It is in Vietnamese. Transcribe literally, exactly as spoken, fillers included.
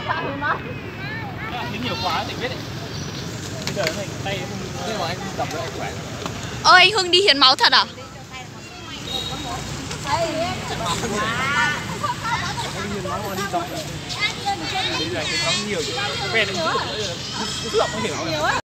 Hiến nhiều quá thì biết đấy. Bây giờ này tay không, nhưng mà anh tập rồi anh khỏe. Ơ anh Hưng đi hiến máu thật à? Anh hiến máu mà đi tập. Bây giờ hiến máu nhiều chứ. Quen anh giữ được nữa. Cứ lọc không hiểu.